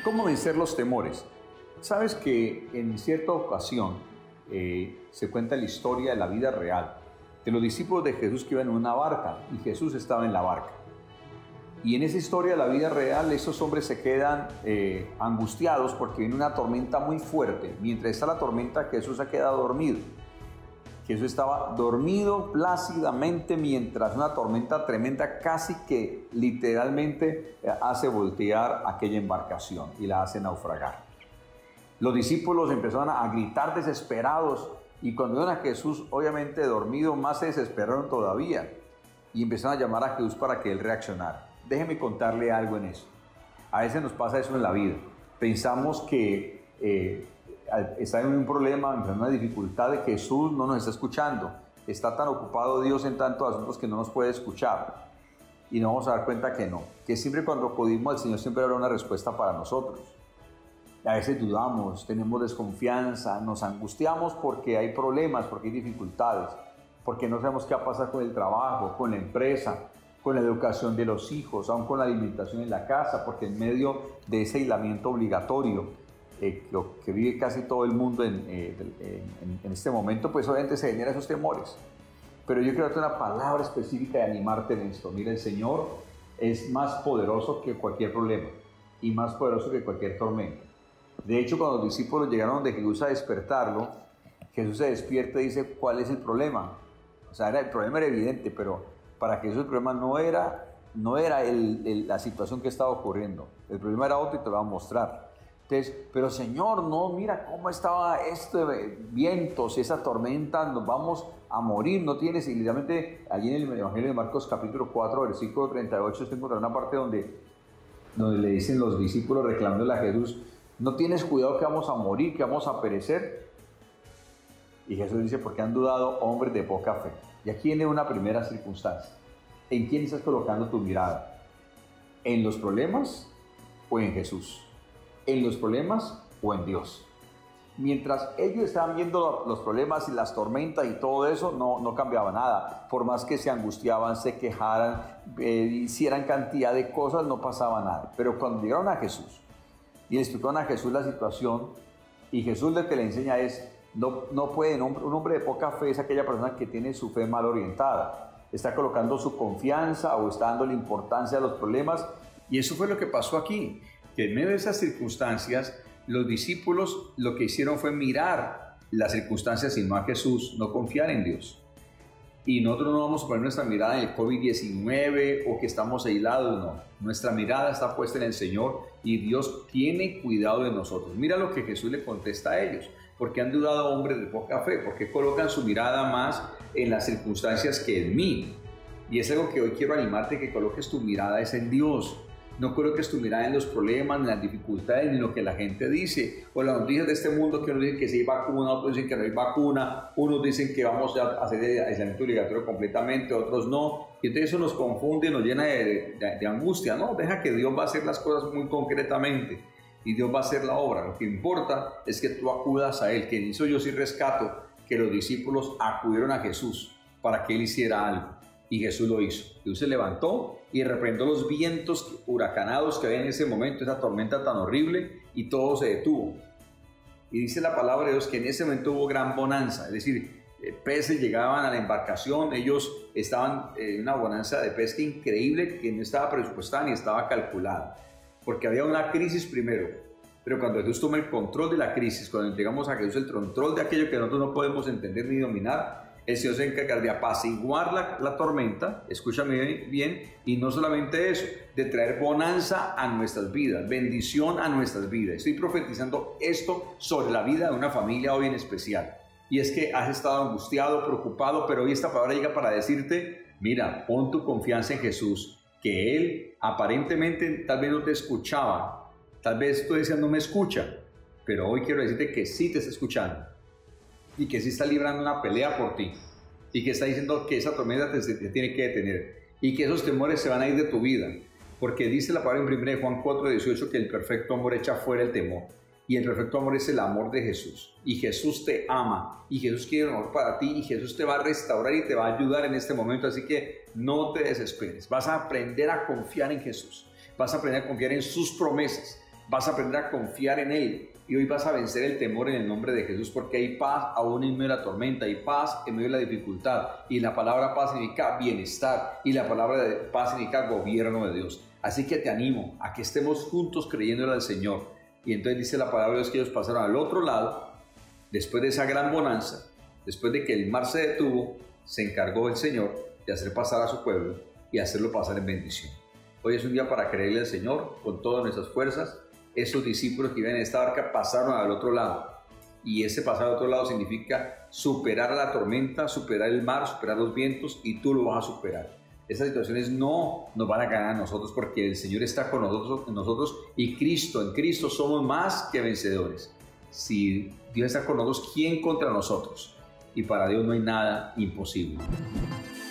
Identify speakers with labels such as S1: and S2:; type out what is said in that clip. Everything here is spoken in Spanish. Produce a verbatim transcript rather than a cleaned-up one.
S1: ¿Cómo vencer los temores? Sabes que en cierta ocasión eh, se cuenta la historia de la vida real de los discípulos de Jesús que iban en una barca y Jesús estaba en la barca. Y en esa historia de la vida real, esos hombres se quedan eh, angustiados porque viene una tormenta muy fuerte. Mientras está la tormenta, Jesús se queda dormido. Jesús estaba dormido plácidamente mientras una tormenta tremenda casi que literalmente hace voltear aquella embarcación y la hace naufragar. Los discípulos empezaron a gritar desesperados y cuando vieron a Jesús obviamente dormido más se desesperaron todavía y empezaron a llamar a Jesús para que él reaccionara. Déjeme contarle algo en eso. A veces nos pasa eso en la vida. Pensamos que eh, está en un problema, en una dificultad de que Jesús no nos está escuchando. Está tan ocupado Dios en tantos asuntos que no nos puede escuchar. Y nos vamos a dar cuenta que no. Que siempre cuando acudimos al Señor siempre habrá una respuesta para nosotros. A veces dudamos, tenemos desconfianza, nos angustiamos porque hay problemas, porque hay dificultades, porque no sabemos qué va a pasar con el trabajo, con la empresa, con la educación de los hijos, aún con la alimentación en la casa, porque en medio de ese aislamiento obligatorio eh, lo que vive casi todo el mundo en, eh, en, en este momento, pues obviamente se generan esos temores. Pero yo quiero darte una palabra específica de animarte en esto. Mira, el Señor es más poderoso que cualquier problema y más poderoso que cualquier tormenta. De hecho, cuando los discípulos llegaron de Jesús a despertarlo, Jesús se despierta y dice, ¿cuál es el problema? O sea, era, el problema era evidente, pero para Jesús el problema no era, no era el, el, la situación que estaba ocurriendo. El problema era otro y te lo voy a mostrar. Entonces, pero Señor, no, mira cómo estaba este vientos, esa tormenta, nos vamos a morir, no tienes. Y literalmente allí en el Evangelio de Marcos capítulo cuatro, versículo treinta y ocho, estoy encontrando una parte donde, donde le dicen los discípulos reclamándole a Jesús, ¿no tienes cuidado que vamos a morir, que vamos a perecer? Y Jesús dice, porque han dudado hombres de poca fe. Y aquí viene una primera circunstancia. ¿En quién estás colocando tu mirada? ¿En los problemas o en Jesús? ¿En los problemas o en Dios? Mientras ellos estaban viendo los problemas y las tormentas y todo eso, no, no cambiaba nada. Por más que se angustiaban, se quejaran, eh, hicieran cantidad de cosas, no pasaba nada. Pero cuando llegaron a Jesús y le explicaron a Jesús la situación, y Jesús lo que le enseña es, no, no puede, un hombre de poca fe es aquella persona que tiene su fe mal orientada, está colocando su confianza o está dándole importancia a los problemas, y eso fue lo que pasó aquí, que en medio de esas circunstancias, los discípulos lo que hicieron fue mirar las circunstancias y no a Jesús, no confiar en Dios. Y nosotros no vamos a poner nuestra mirada en el COVID diecinueve o que estamos aislados, no. Nuestra mirada está puesta en el Señor y Dios tiene cuidado de nosotros. Mira lo que Jesús le contesta a ellos. ¿Por qué han dudado hombres de poca fe? ¿Por qué colocan su mirada más en las circunstancias que en mí? Y es algo que hoy quiero animarte, que coloques tu mirada es en Dios. No coloques tu mirada en los problemas, en las dificultades, ni en lo que la gente dice. O las noticias de este mundo que unos dicen que sí hay vacuna, otros dicen que no hay vacuna, unos dicen que vamos a hacer el aislamiento obligatorio completamente, otros no. Y entonces eso nos confunde, nos llena de, de, de angustia. No, deja que Dios va a hacer las cosas muy concretamente y Dios va a hacer la obra. Lo que importa es que tú acudas a Él, que en eso yo sí rescato que los discípulos acudieron a Jesús para que Él hiciera algo. Y Jesús lo hizo. Jesús se levantó y reprendió los vientos huracanados que había en ese momento, esa tormenta tan horrible, y todo se detuvo. Y dice la palabra de Dios que en ese momento hubo gran bonanza, es decir, peces llegaban a la embarcación, ellos estaban en una bonanza de pesca increíble que no estaba presupuestada ni estaba calculada, porque había una crisis primero. Pero cuando Jesús toma el control de la crisis, cuando entregamos a Jesús el control de aquello que nosotros no podemos entender ni dominar, el Señor se encarga de apaciguar la, la tormenta, escúchame bien, y no solamente eso, de traer bonanza a nuestras vidas, bendición a nuestras vidas. Estoy profetizando esto sobre la vida de una familia hoy en especial. Y es que has estado angustiado, preocupado, pero hoy esta palabra llega para decirte, mira, pon tu confianza en Jesús, que Él aparentemente tal vez no te escuchaba, tal vez tú decías no me escucha, pero hoy quiero decirte que sí te está escuchando. Y que sí está librando una pelea por ti, y que está diciendo que esa tormenta te, te tiene que detener, y que esos temores se van a ir de tu vida, porque dice la palabra en primera de Juan cuatro dieciocho que el perfecto amor echa fuera el temor, y el perfecto amor es el amor de Jesús, y Jesús te ama, y Jesús quiere el amor para ti, y Jesús te va a restaurar y te va a ayudar en este momento, así que no te desesperes, vas a aprender a confiar en Jesús, vas a aprender a confiar en sus promesas, Vas a aprender a confiar en Él y hoy vas a vencer el temor en el nombre de Jesús, porque hay paz aún en medio de la tormenta, hay paz en medio de la dificultad, y la palabra paz significa bienestar y la palabra de paz significa gobierno de Dios. Así que te animo a que estemos juntos creyéndole al Señor. Y entonces dice la palabra de Dios que ellos pasaron al otro lado, después de esa gran bonanza, después de que el mar se detuvo, se encargó el Señor de hacer pasar a su pueblo y hacerlo pasar en bendición. Hoy es un día para creerle al Señor con todas nuestras fuerzas. Esos discípulos que iban en esta barca pasaron al otro lado, y ese pasar al otro lado significa superar la tormenta, superar el mar, superar los vientos, y tú lo vas a superar. Esas situaciones no nos van a ganar a nosotros, porque el Señor está con nosotros, en nosotros, y Cristo, en Cristo somos más que vencedores. Si Dios está con nosotros, ¿quién contra nosotros? Y para Dios no hay nada imposible.